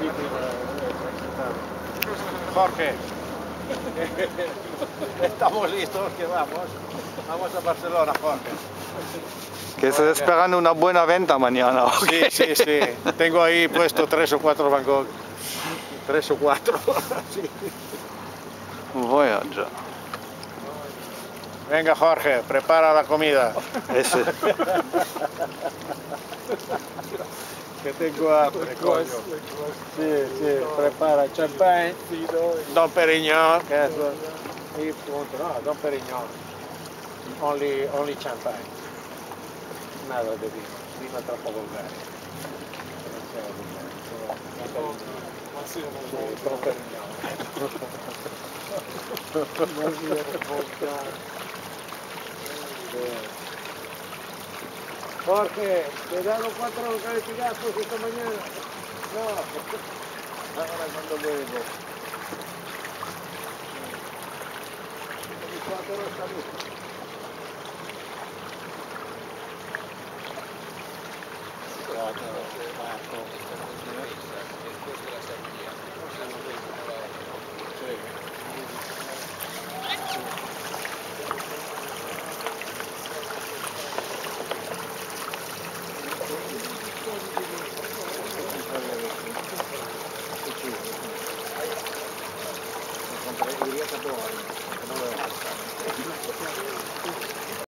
Jorge, estamos listos, que vamos. Vamos a Barcelona, Jorge. Que se esperan una buena venta mañana. Sí, sí, sí. Tengo ahí puesto 3 o 4 Van Gogh. 3 o 4. Sí. Voyager. Venga, Jorge, prepara la comida. Ese. Que tengo hambre, coño. Sí, sí, prepara champagne. Don Perignon, que es y punto. No, Don Perignon. Only champagne. Nada de vino. Vino troppo volgare. Sì, Don Perignon. Jorge, ¿te he dado 4 calificados esta mañana? No. Ahora cuando vuelvo. 4 está bien. Marco.